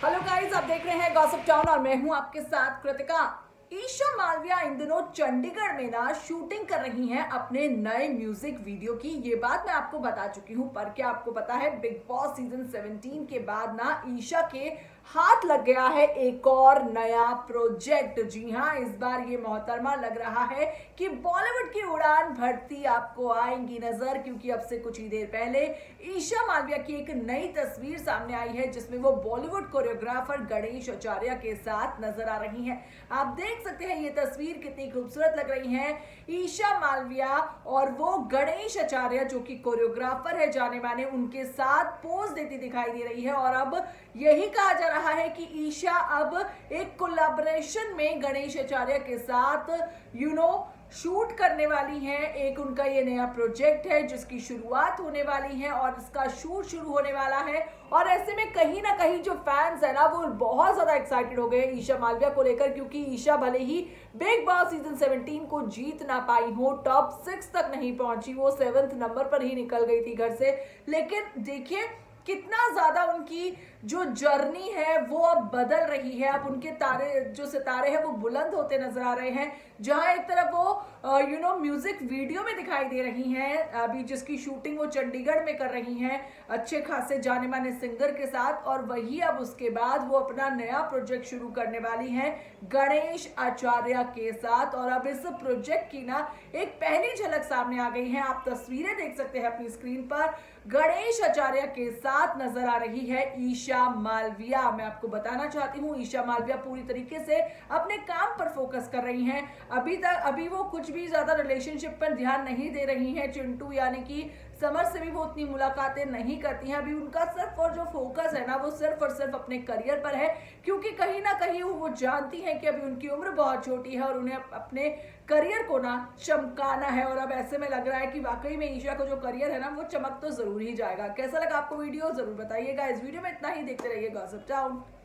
Hello guys, आप देख रहे हैं गॉसिप टाउन और मैं हूं आपके साथ कृतिका। ईशा मालविया इन दिनों चंडीगढ़ में ना शूटिंग कर रही हैं अपने नए म्यूजिक वीडियो की। ये बात मैं आपको बता चुकी हूं, पर क्या आपको पता है बिग बॉस सीजन 17 के बाद ना ईशा के हाथ लग गया है एक और नया प्रोजेक्ट। जी हाँ, इस बार ये मोहतरमा लग रहा है कि बॉलीवुड की उड़ान भरती आपको आएंगी नजर, क्योंकि अब से कुछ ही देर पहले ईशा मालविया की एक नई तस्वीर सामने आई है जिसमें वो बॉलीवुड कोरियोग्राफर गणेश आचार्य के साथ नजर आ रही हैं। आप देख सकते हैं ये तस्वीर कितनी खूबसूरत लग रही है। ईशा मालविया और वो गणेश आचार्य जो कि कोरियोग्राफर है जाने माने, उनके साथ पोज देती दिखाई दे रही है। और अब यही कहा जा रहा है कि ईशा अब एक कोलैबोरेशन में गणेश आचार्य के साथ शूट करने वाली हैं। एक उनका ये नया प्रोजेक्ट है जिसकी शुरुआत होने वाली है और इसका शूट शुरू होने वाला है। और ऐसे में कहीं ना कहीं जो फैंस है ना, वो बहुत ज्यादा एक्साइटेड हो गए ईशा मालविया को लेकर, क्योंकि ईशा भले ही बिग बॉस सीजन 17 को जीत ना पाई हो, टॉप 6 तक नहीं पहुंची, वो 7th नंबर पर ही निकल गई थी घर से, लेकिन देखिए कितना ज्यादा उनकी जो जर्नी है वो अब बदल रही है। अब उनके तारे जो सितारे हैं वो बुलंद होते नजर आ रहे हैं। जहां एक तरफ वो म्यूजिक वीडियो में दिखाई दे रही हैं, अभी जिसकी शूटिंग वो चंडीगढ़ में कर रही हैं अच्छे खासे जाने माने सिंगर के साथ, और वही अब उसके बाद वो अपना नया प्रोजेक्ट शुरू करने वाली हैं गणेश आचार्य के साथ। और अब इस प्रोजेक्ट की ना एक पहली झलक सामने आ गई है। आप तस्वीरें देख सकते हैं अपनी स्क्रीन पर। गणेश आचार्य के साथ नजर आ रही है ईशा मालविया। मैं आपको बताना चाहती हूँ, ईशा मालविया पूरी तरीके से अपने काम पर फोकस कर रही हैं। अभी वो कुछ भी ज्यादा रिलेशनशिप पर ध्यान नहीं दे रही हैं। चिंटू यानी कि समर से भी वो उतनी मुलाकातें नहीं करती हैं। अभी उनका सिर्फ और जो फोकस है ना, वो सिर्फ और सिर्फ अपने करियर पर है, क्योंकि कहीं ना कहीं वो जानती हैं कि अभी उनकी उम्र बहुत छोटी है और उन्हें अपने करियर को ना चमकाना है। और अब ऐसे में लग रहा है कि वाकई में ईशा को जो करियर है ना, वो चमक तो जरूर ही जाएगा। कैसा लगा आपको वीडियो, जरूर बताइएगा। इस वीडियो में इतना ही, देखते रहिए गॉसिप टाउन।